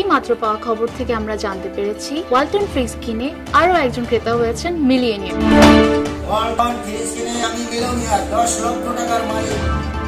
মাত্র পাওয়া খবর থেকে আমরা জানতে পেরেছি ওয়ালটন ফ্রিজ কিনে আরো একজন ক্রেতা হয়েছেন মিলিয়নিয়ার। ওয়ালটন ফ্রিজ কিনে আমি মিলিয়নিয়ার, 10 লক্ষ টাকার মালিক।